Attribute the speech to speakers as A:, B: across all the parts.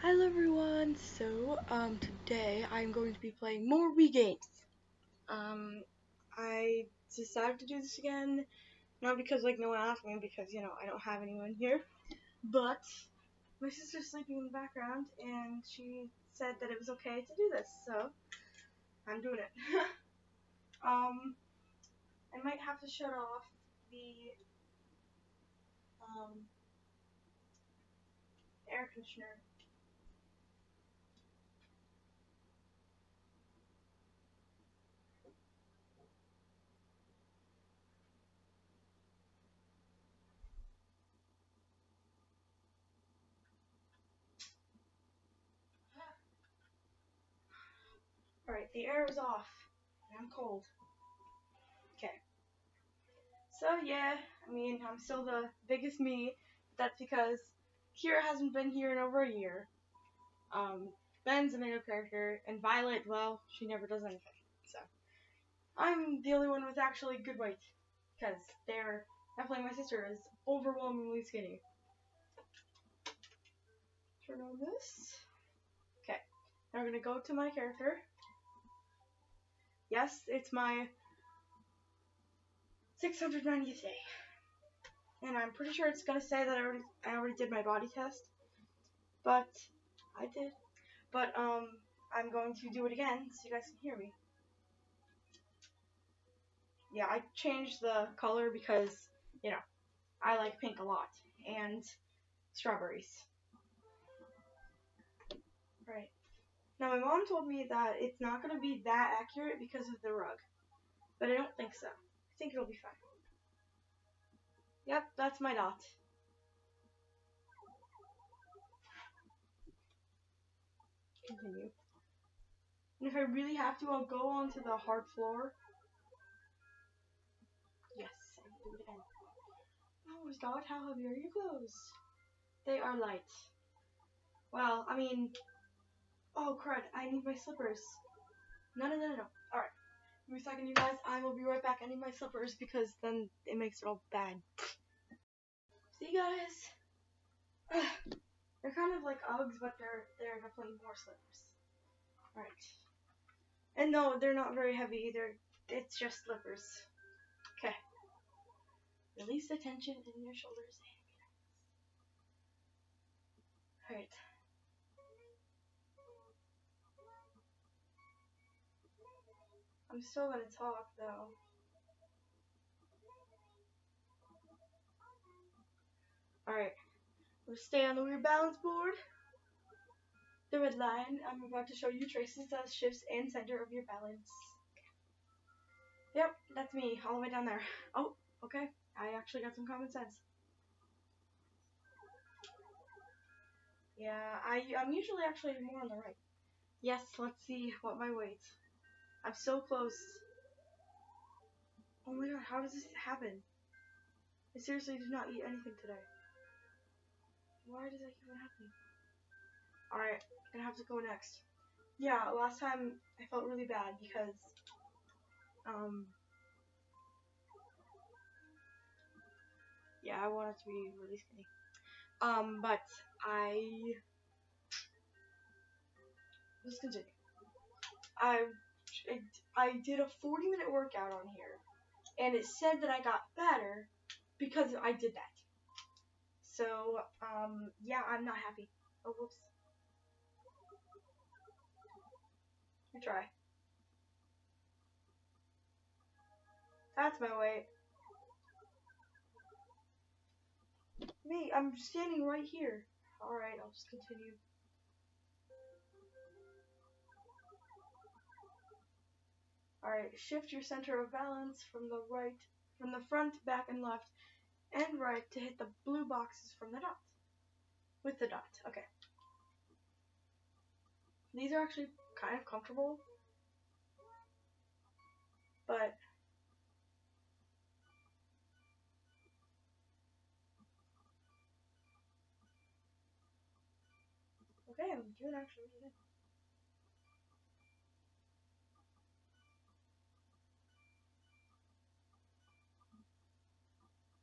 A: Hello everyone, today I'm going to be playing more Wii games. I decided to do this again, not because no one asked me, because I don't have anyone here, but my sister's sleeping in the background and she said that it was okay to do this, so I'm doing it. I might have to shut off the air conditioner. Alright, the air is off, and I'm cold. Okay. So yeah, I'm still the biggest me. That's because Kira hasn't been here in over a year. Ben's a made up character, and Violet, well, she never does anything. So I'm the only one with actually good weight, because definitely my sister is overwhelmingly skinny. Turn on this. Okay, now we're gonna go to my character. Yes, it's my 690th day. And I'm pretty sure it's gonna say that I already did my body test. But I did. But I'm going to do it again so you guys can hear me. Yeah, I changed the color because, I like pink a lot. And strawberries. Right. Now my mom told me that it's not gonna be that accurate because of the rug. But I don't think so. I think it'll be fine. Yep, that's my dot. Continue. And if I really have to, I'll go onto the hard floor. Yes, I will do it again. Oh, Dot, how heavy are your clothes? They are light. Well, oh crud, I need my slippers. No. Alright. Give me a second, you guys. I will be right back. I need my slippers because then it makes it all bad. See, guys? They're kind of like Uggs, but they're definitely more slippers. Alright. And no, they're not very heavy either. It's just slippers. Okay. Release the tension in your shoulders. Alright. I'm still gonna talk though. Alright. Let's stay on the weird balance board. The red line. I'm about to show you traces as shifts and center of your balance. Yep, that's me, all the way down there. Oh, okay. I actually got some common sense. Yeah, I'm usually actually more on the right. Yes, let's see what my weight. I'm so close. Oh my god, how does this happen? I seriously did not eat anything today. Why does that keep on happening? Alright, gonna have to go next. Yeah, last time I felt really bad because, yeah, I wanted to be really skinny. But let's continue. I did a 40-minute workout on here, and it said that I got fatter because I did that. So, yeah, I'm not happy. Oh, whoops. Let me try. That's my weight. Me, I'm standing right here. Alright, I'll just continue. Alright, shift your center of balance from the front, back, and left, and right to hit the blue boxes from the dot. With the dot, okay. These are actually kind of comfortable, but okay, I'm doing actually really good.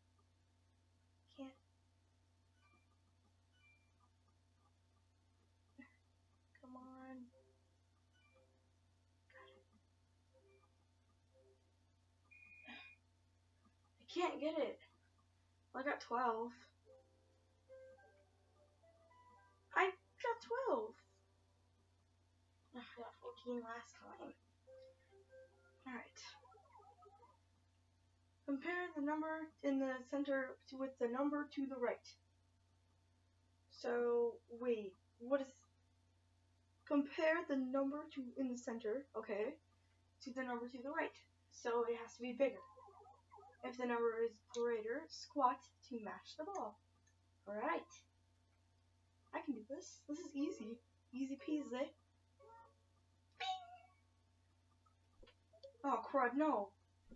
A: Can't. can't get it. I got 12. I got 12. I got 14 last time. Alright. Compare the number in the center with the number to the right. So, wait, what is... Compare the number in the center, okay, to the number to the right. So it has to be bigger. If the number is greater, squat to match the ball. Alright. I can do this. This is easy. Easy peasy. Oh crud, no.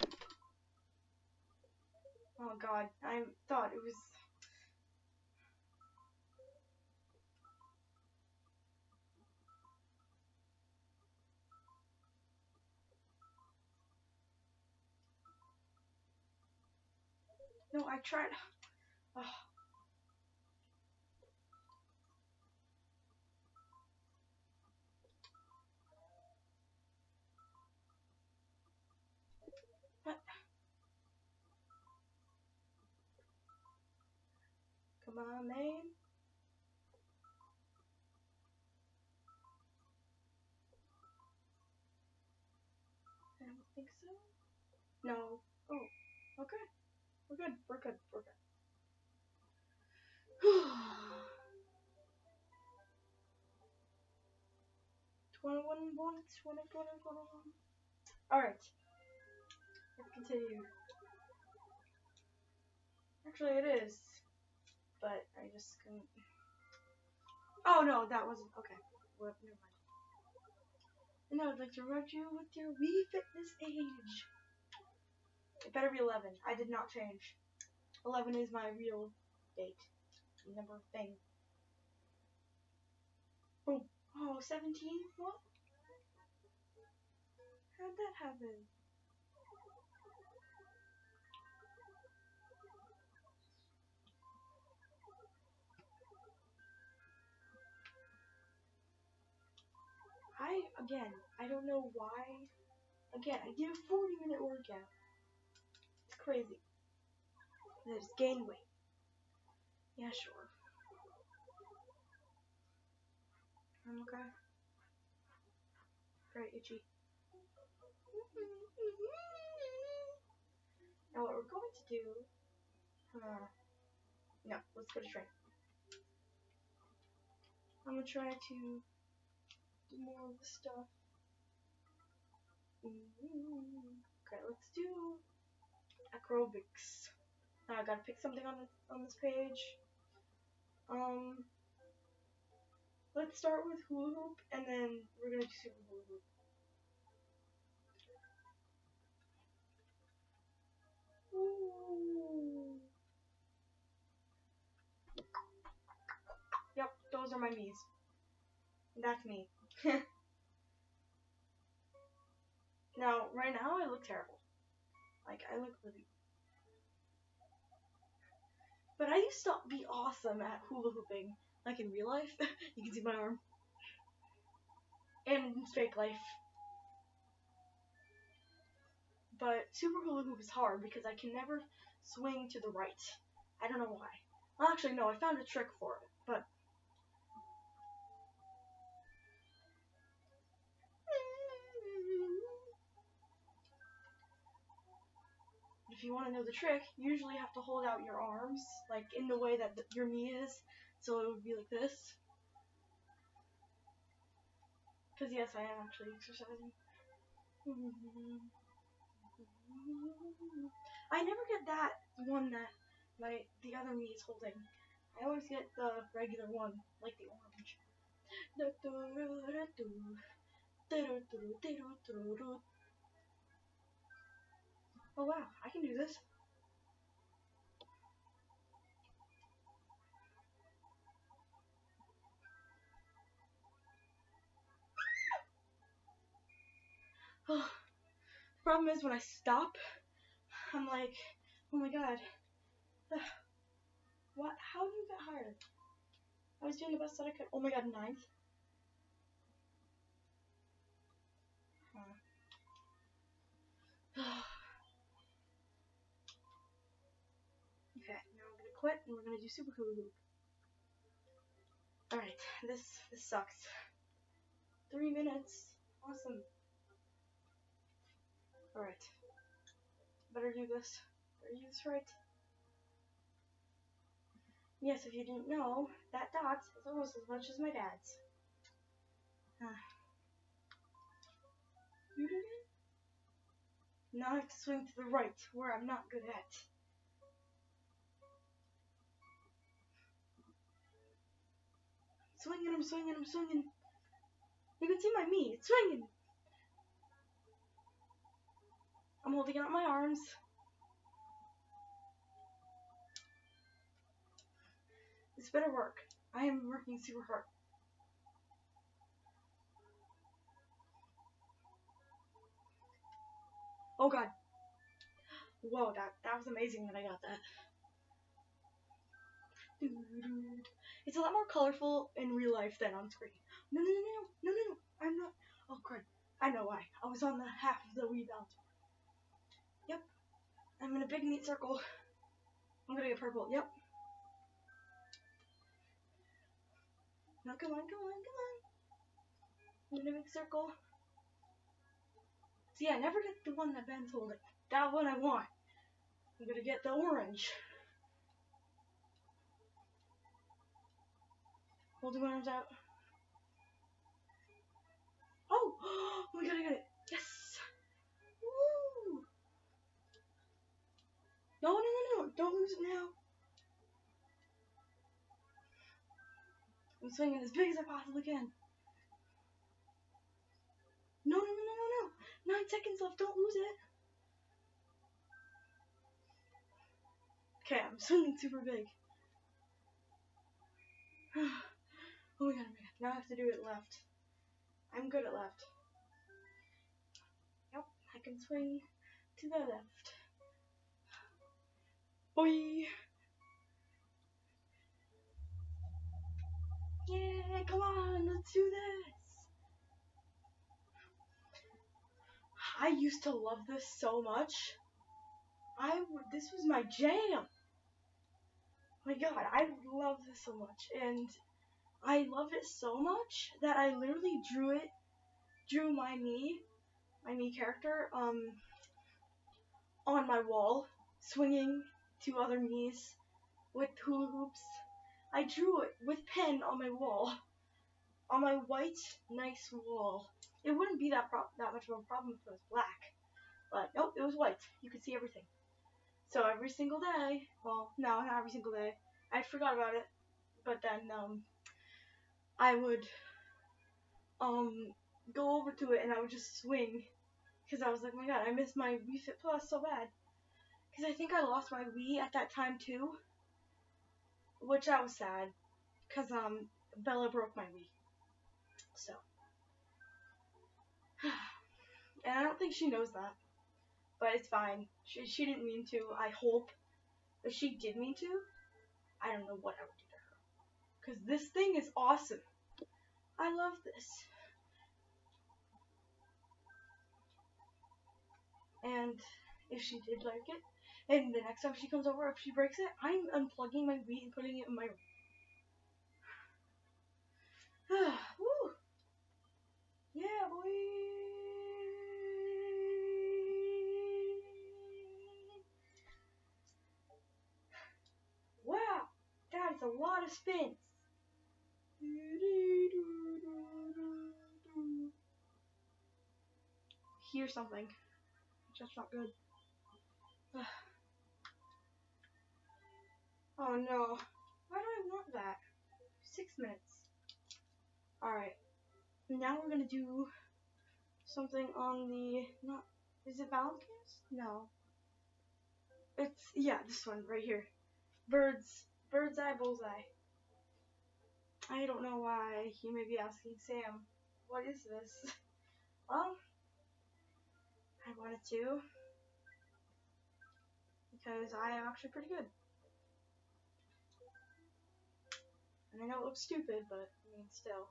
A: Oh god, I thought it was... No, I tried... Oh. What? Come on, man. I don't think so. No. Oh, okay. We're good. We're good. We're good. 21 points. 20. Alright. Let's continue. Actually, it is. But I just couldn't. Oh no, that wasn't. Okay. Well, never mind. And I would like to reward you with your Wii Fitness age. It better be 11. I did not change. 11 is my real date. Number thing. Boom. Oh, 17? What? How'd that happen? I don't know why. Again, I did a 40-minute workout. It's crazy. And I just gained weight. Yeah, sure. I'm okay. Very itchy. Now what we're going to do... no, let's go to train. I'm gonna try to do more of the stuff. Okay, let's do acrobics. Now I gotta pick something on this page. Let's start with hula hoop, and then we're gonna do super hula hoop. Ooh. Yep, those are my knees. That's me. Now, right now I look terrible. Like, I look really... But I used to be awesome at hula hooping. Like in real life. You can see my arm. And in fake life. But super hula hoop is hard because I can never swing to the right. I don't know why. Well, actually, no, I found a trick for it. But... if you want to know the trick, you usually have to hold out your arms, like in the way that your knee is, so it would be like this. Because yes, I am actually exercising. I never get that one that the other knee is holding. I always get the regular one, like the orange. Oh wow, I can do this. The problem is when I stop, I'm like, oh my god. What? How did you get higher? I was doing the best that I could. Oh my god, 9th. quit and we're gonna do super hula hoop. Alright, this sucks. 3 minutes. Awesome. Alright. Better do this. Better do this right. Yes, if you didn't know, that dot is almost as much as my dad's. Now I have to swing to the right, where I'm not good at. Swinging, I'm swinging, I'm swinging. You can see my me, it's swinging. I'm holding out my arms. This better work. I am working super hard. Oh god. Whoa, that was amazing that I got that. It's a lot more colorful in real life than on screen. No, I'm not. Oh crud. I know why. I was on the half of the rebound. Yep. I'm in a big neat circle. I'm gonna get purple. Yep. Now come on. I'm in a big circle. See, I never get the one that Ben's holding. That one I want. I'm gonna get the orange. Holding my arms out. Oh! Oh my god, I got it. Yes! Woo! No. Don't lose it now. I'm swinging as big as I possibly can. No. 9 seconds left. Don't lose it. Okay, I'm swinging super big. Oh my god. Now I have to do it left. I'm good at left. Yep, I can swing to the left. Boy! Yeah, come on, let's do this! I used to love this so much. This was my jam. My god, I love this so much, and I loved it so much that I literally drew my me character, on my wall, swinging to other me's with hula hoops. I drew it with pen on my wall, on my white, nice wall. It wouldn't be that much of a problem if it was black, but nope, it was white. You could see everything. So every single day, well, no, not every single day, I forgot about it, but then, I would, go over to it and I would just swing, because I was like, oh my god, I missed my Wii Fit Plus so bad, because I think I lost my Wii at that time too, which I was sad, because, Bella broke my Wii, so, and I don't think she knows that, but it's fine. She didn't mean to. I hope. If she did mean to, I don't know what I would do to her. Because this thing is awesome. I love this. And if she did like it, and the next time she comes over, if she breaks it, I'm unplugging my Wii and putting it in my room. Woo! Yeah, boy! Wow, that is a lot of spins. Hear something. That's not good. Oh no. Why do I want that? 6 minutes. Alright. Now we're gonna do something on the, not, is it balance cams? No. It's, yeah, this one right here. Bird's eye bullseye. I don't know why you may be asking, Sam, what is this? Well, I wanted to, because I am actually pretty good. And I know it looks stupid, but, I mean, still.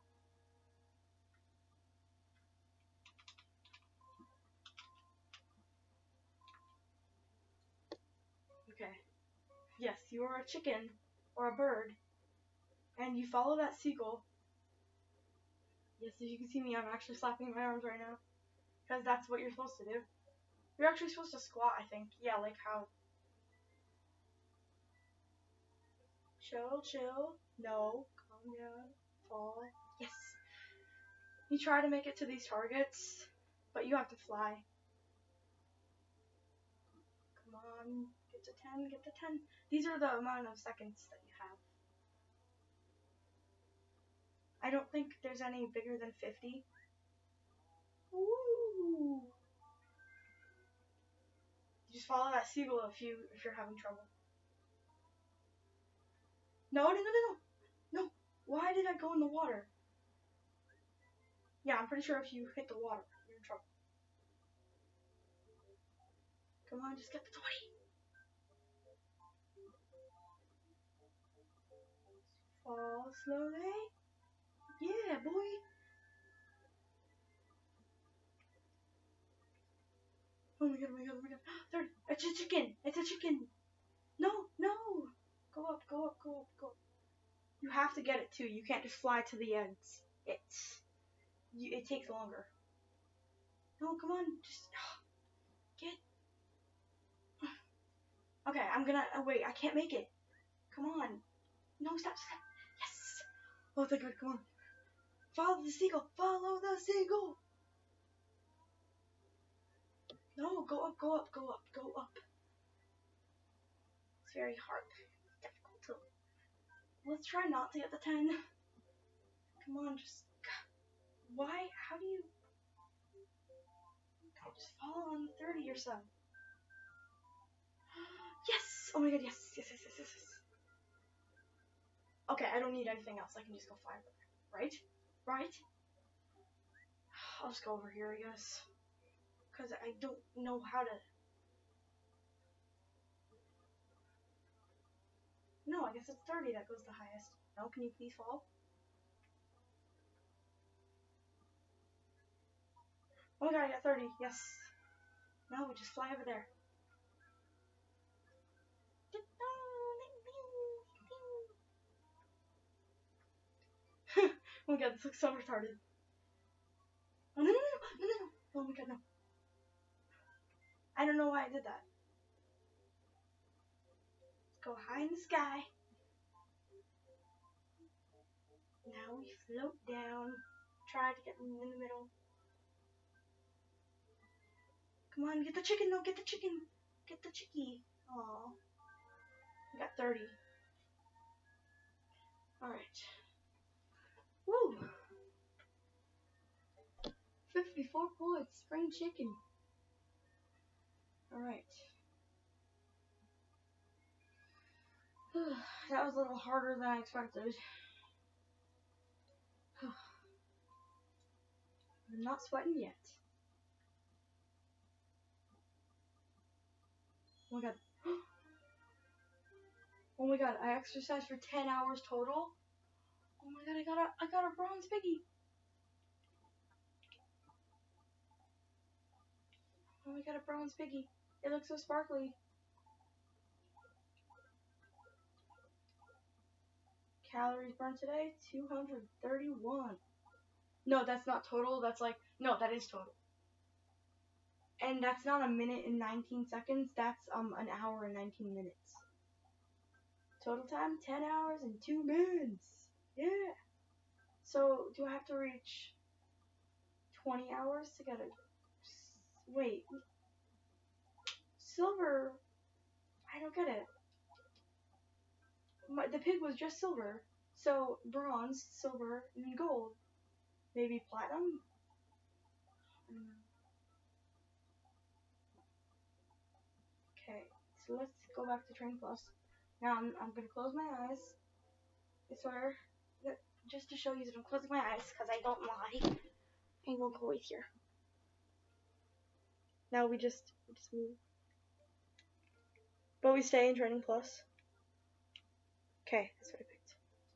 A: Okay. Yes, you're a chicken or a bird, and you follow that seagull. Yes, as you can see me, I'm actually slapping my arms right now, because that's what you're supposed to do. You're actually supposed to squat, I think. Yeah, like how. Chill. No, calm down. Fall. Yes. You try to make it to these targets, but you have to fly. Come on, get to 10, get to 10. These are the amount of seconds that you have. I don't think there's any bigger than 50. Ooh. Just follow that seagull if you're having trouble. No. Why did I go in the water? Yeah, I'm pretty sure if you hit the water, you're in trouble. Come on, just get the 20. Fall slowly. Yeah, boy. Oh my god. 30. It's a chicken. No. Go up. You have to get it too. You can't just fly to the ends. It takes longer. No, come on. Just get. Okay, I'm gonna. Oh, wait, I can't make it. Come on. No, stop. Yes. Oh, thank God. Come on. Follow the seagull. No, go up. It's very hard. Difficult to. Let's try not to get the 10. Come on, just. Why? How do you. Just follow on 30 or so. Yes! Oh my god, yes. Okay, I don't need anything else. I can just go fly over there. Right? I'll just go over here, I guess. Because I don't know how to. No, I guess it's 30 that goes the highest. No, can you please fall? Oh my god, I got 30. Yes. No, we just fly over there. Oh my god, this looks so retarded. Oh, no. Oh my god, no. I don't know why I did that. Let's go high in the sky. Now we float down. Try to get in the middle. Come on, get the chicken. No, get the chicken. Get the chickie. Aww. We got 30. Alright. Woo! 54 points. Spring chicken. Alright. That was a little harder than I expected. I'm not sweating yet. Oh my god. Oh my god, I exercised for 10 hours total. Oh my god, I got a bronze piggy. Oh my god, a bronze piggy. It looks so sparkly. Calories burned today, 231. No, that's not total. That's like, no, that is total. And that's not a minute and 19 seconds. That's an hour and 19 minutes. Total time, 10 hours and 2 minutes. Yeah. So, do I have to reach 20 hours to get it? Wait. Silver? I don't get it. The pig was just silver. So, bronze, silver, and then gold. Maybe platinum? Okay, so let's go back to Train Plus. Now I'm gonna close my eyes. I swear, that just to show you that I'm closing my eyes because I don't lie. I will go right here. Now we just move. But we stay in Training Plus. Okay, that's what I picked.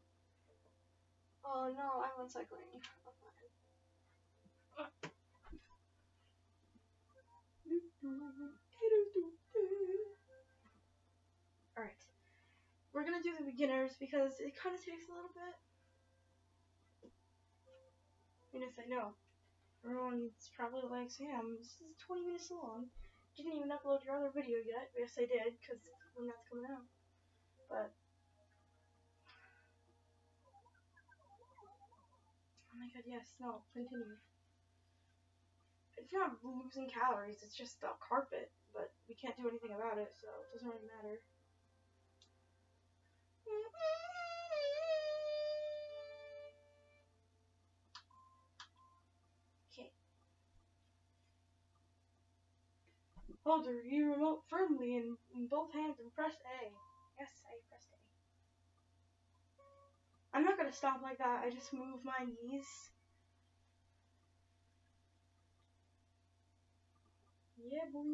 A: Oh no, I went cycling. Alright. we're gonna do the beginners because it kind of takes a little bit. And if I know, everyone's probably like, Sam, this is 20 minutes long. You didn't even upload your other video yet. Yes, I did, because when that's coming out. But oh my god, yes, no, continue. It's not losing calories, it's just the carpet, but we can't do anything about it, so it doesn't really matter. Okay. Hold the Wii remote firmly in both hands and press A. Yes, I pressed A. I'm not gonna stop like that, I just move my knees. Yeah, boy.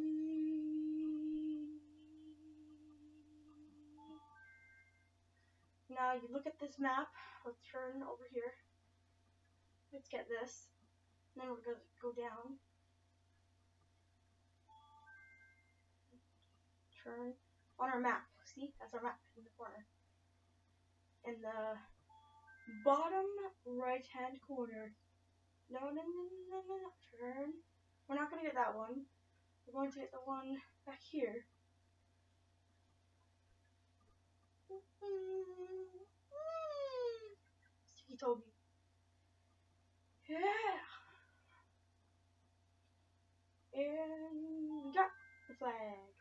A: Now you look at this map. Let's turn over here. Let's get this. And then we're gonna go down. Turn on our map. See? That's our map in the corner. In the bottom right hand corner. No. Turn. We're not gonna get that one. We're going to get the one back here. He told me. Yeah. And got the flag.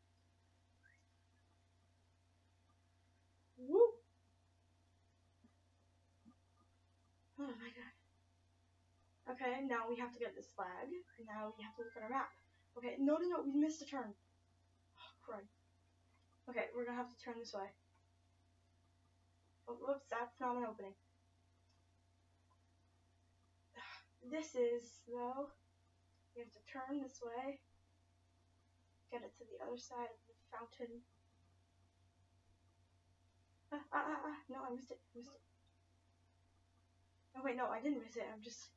A: Woo. Oh my god. Okay, now we have to get this flag. Now we have to look at our map. Okay, no, we missed a turn. Oh, crud. Okay, we're gonna have to turn this way. Oh, whoops, that's not an opening. This is, though, we have to turn this way. Get it to the other side of the fountain. No, I missed it. Oh, wait, no, I didn't miss it. I'm just...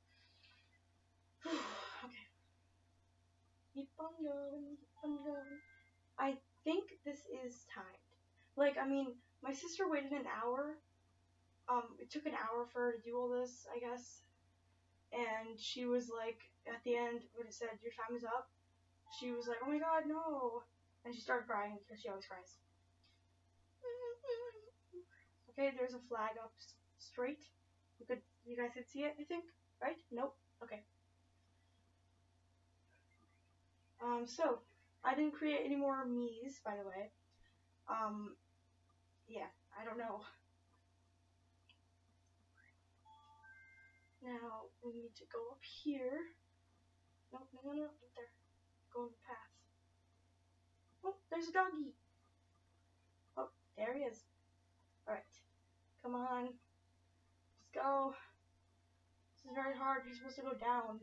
A: Okay. Keep on going. I think this is timed. Like, I mean, my sister waited an hour. It took an hour for her to do all this, I guess. And she was like, at the end, when it said, your time is up, she was like, oh my god, no. And she started crying because she always cries. Okay, there's a flag up straight. You guys could see it, I think, right? Nope. Okay. So I didn't create any more me's, by the way. Yeah, I don't know. Now we need to go up here. No, right there. Go on the path. Oh, there's a doggy. Oh, there he is. Alright. Come on. Let's go. This is very hard. You're supposed to go down.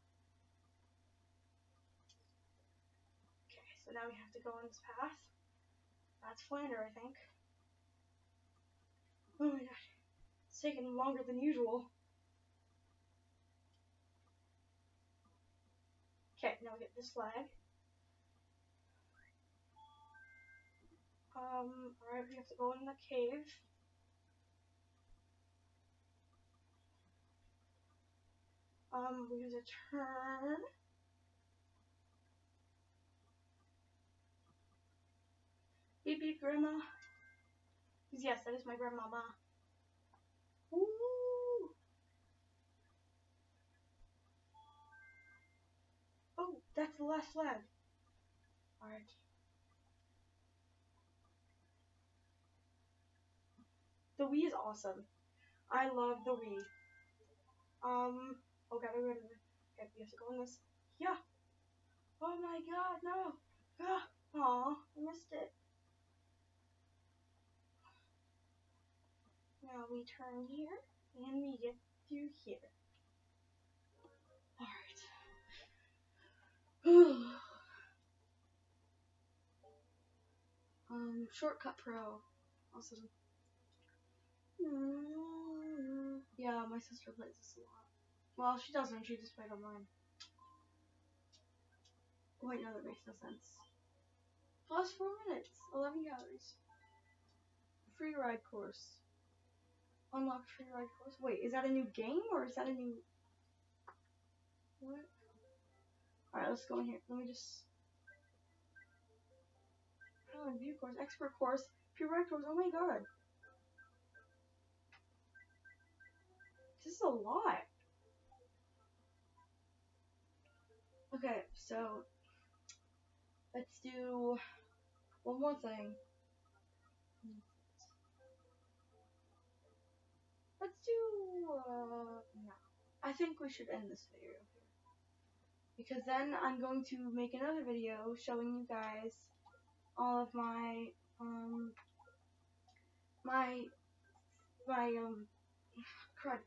A: Okay, so now we have to go on this path. That's Flander, I think. Oh my gosh. It's taking longer than usual. Okay, now we get this flag. Alright, we have to go in the cave. We have to turn. Beep beep, grandma. Yes, that is my grandmama. Ooh. Oh, that's the last flag. Alright. The Wii is awesome. I love the Wii. Oh, gotta go to the... Okay, we have to go in this. Yeah. Oh my god, no. Ah. Aw, I missed it. Now we turn here, and we get through here. Alright. Shortcut Pro. Awesome. Yeah, my sister plays this a lot. Well, she doesn't, she just played online. Wait, no, that makes no sense. Plus 4 minutes, 11 calories. free ride course. Unlock free ride course. Wait, is that a new game or is that a new... What? Alright, let's go in here. Let me just... Oh, view course, expert course, free ride course. Oh my god. This is a lot. Okay, so let's do one more thing. Let's do, no. I think we should end this video here. Because then I'm going to make another video showing you guys all of my, crud.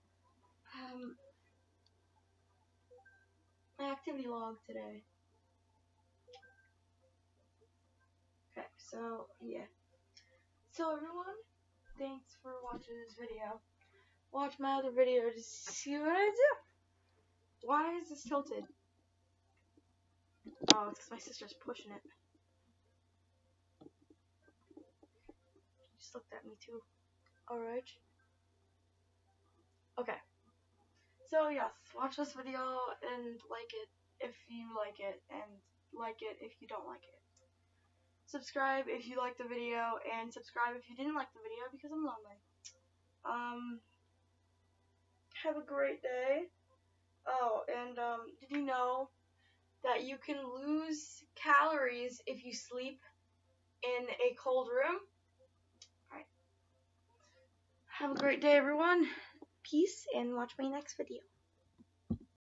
A: My activity log today. Okay, so, yeah. So everyone, thanks for watching this video. Watch my other video to see what I do. Why is this tilted? Oh, it's because my sister's pushing it. She just looked at me too. Alright. Okay. So yes, watch this video and like it if you like it, and like it if you don't like it. Subscribe if you liked the video, and subscribe if you didn't like the video because I'm lonely. Have a great day. Oh, and did you know that you can lose calories if you sleep in a cold room? Alright. Have a great day, everyone. Peace, and watch my next video.